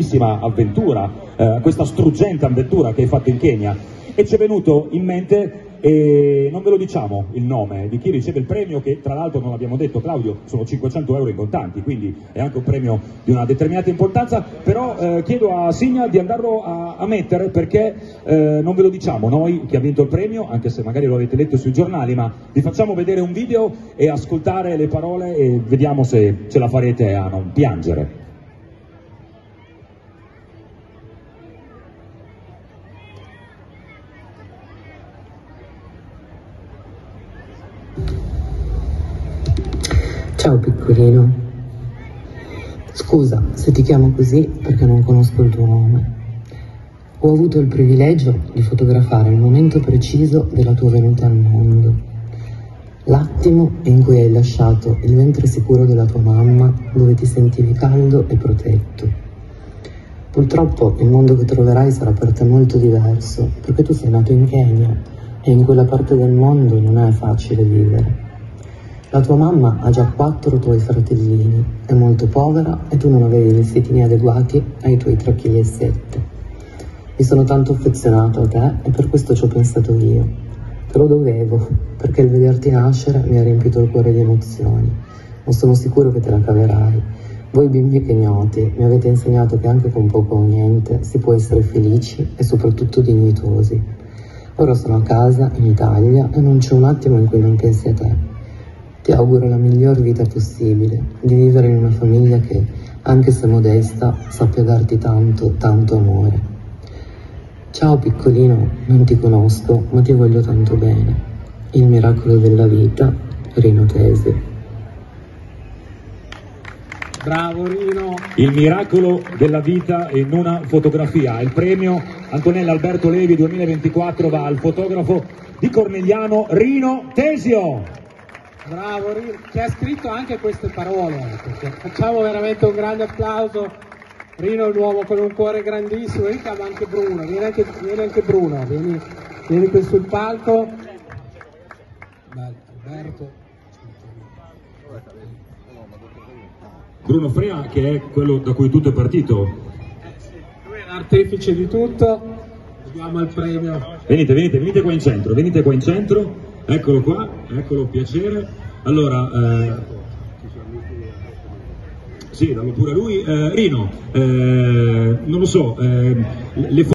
bellissima avventura, questa struggente avventura che hai fatto in Kenya, e ci è venuto in mente, e non ve lo diciamo il nome di chi riceve il premio, che tra l'altro non abbiamo detto, Claudio, sono 500 euro in contanti, quindi è anche un premio di una determinata importanza, però chiedo a Signa di andarlo a mettere, perché non ve lo diciamo noi chi ha vinto il premio, anche se magari lo avete letto sui giornali, ma vi facciamo vedere un video e ascoltare le parole e vediamo se ce la farete a non piangere. Ciao piccolino, scusa se ti chiamo così perché non conosco il tuo nome. Ho avuto il privilegio di fotografare il momento preciso della tua venuta al mondo, l'attimo in cui hai lasciato il ventre sicuro della tua mamma, dove ti sentivi caldo e protetto. Purtroppo il mondo che troverai sarà per te molto diverso, perché tu sei nato in Kenya e in quella parte del mondo non è facile vivere. La tua mamma ha già 4 tuoi fratellini, è molto povera e tu non avevi vestitini adeguati ai tuoi 3,7 kg. Mi sono tanto affezionato a te e per questo ci ho pensato io. Te lo dovevo, perché il vederti nascere mi ha riempito il cuore di emozioni. Ma sono sicuro che te la caverai. Voi bimbi kenyoti mi avete insegnato che anche con poco o niente si può essere felici e soprattutto dignitosi. Ora sono a casa, in Italia, e non c'è un attimo in cui non pensi a te. Ti auguro la miglior vita possibile, di vivere in una famiglia che, anche se modesta, sappia darti tanto, tanto amore. Ciao piccolino, non ti conosco, ma ti voglio tanto bene. Il miracolo della vita, Rino Tesio. Bravo Rino! Il miracolo della vita in una fotografia. Il premio Antonella Alberto Levi 2024 va al fotografo di Cornigliano, Rino Tesio. Bravo Rino, che ha scritto anche queste parole, perché facciamo veramente un grande applauso. Rino è un uomo con un cuore grandissimo, e chiama anche Bruno, vieni anche Bruno, vieni qui sul palco. Alberto. Bruno Frea, che è quello da cui tutto è partito. Lui è l'artefice di tutto, diamo il premio. Venite qua in centro, eccolo qua, eccolo, piacere. Allora, sì, dallo pure a lui. Rino, non lo so, le